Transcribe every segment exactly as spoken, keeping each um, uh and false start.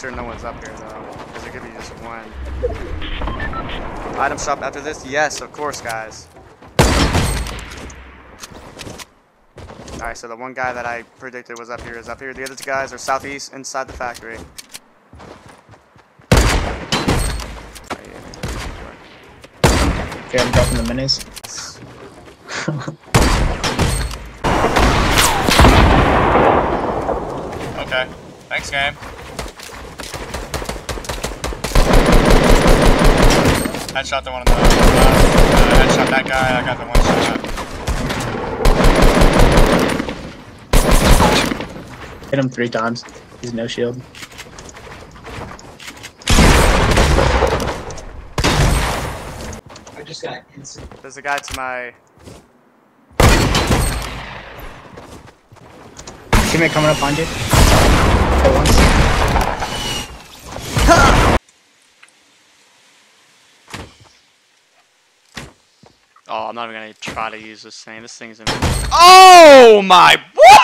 sure no one's up here though, because there could be just one. Item shop after this? Yes, of course, guys. Alright, so the one guy that I predicted was up here is up here. The other two guys are southeast inside the factory. Okay, I'm dropping the minis. Okay, thanks, game. Headshot the one on the left. Uh, headshot that guy. I got the one shot. Hit him three times. He's no shield. I just got instant. There's a guy to my. Teammate coming up on you. Hit once. Oh, I'm not even gonna try to use this thing. This thing's in. Oh my!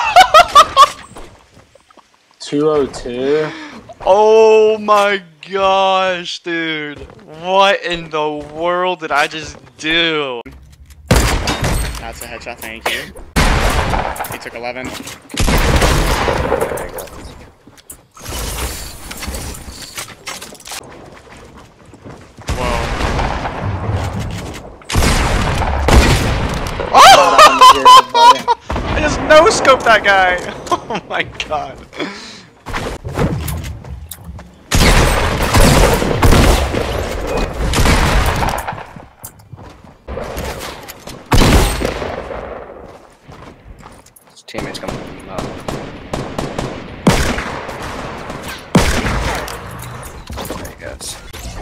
two oh two. Oh my gosh, dude! What in the world did I just do? That's a headshot. Thank you. He took eleven. I just no-scoped that guy! Oh my god. His teammate's coming up. There he goes.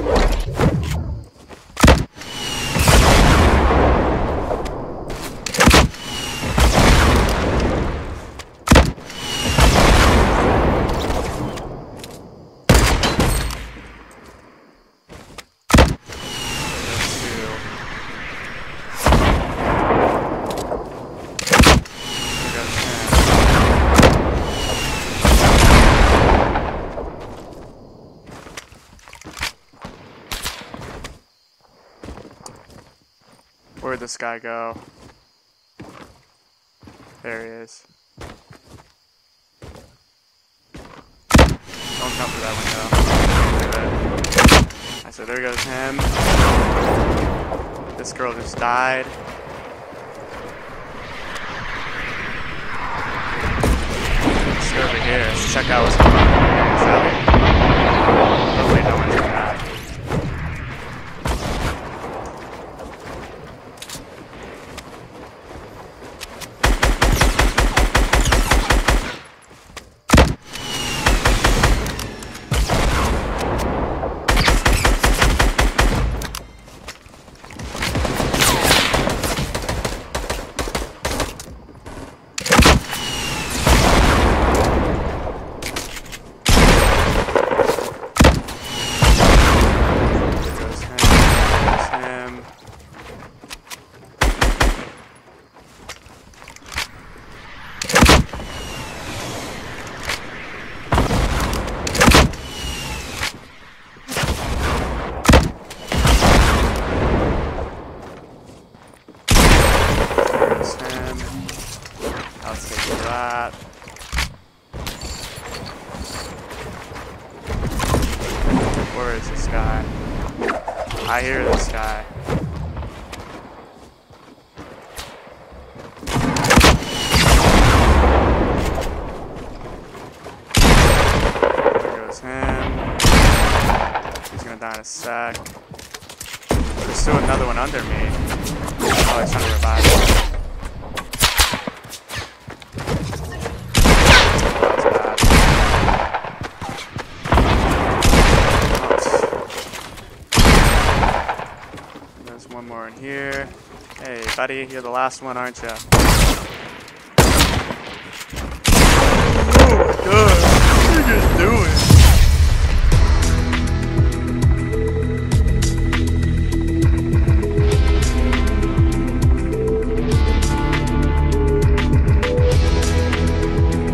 Where'd this guy go? There he is. Don't come through that window. I said, there goes him. This girl just died. Let's go over here. Let's check out what's going on. Oh wait, no one's in that. That. Where is this guy? I hear this guy. There goes him. He's gonna die in a sec. There's still another one under me. Oh, he's trying to revive me. One more in here. Hey, buddy, you're the last one, aren't you?